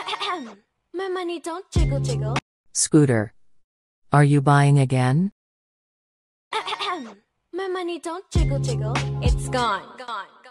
My money don't jiggle jiggle. Scooter. Are you buying again? My money don't jiggle jiggle. It's gone.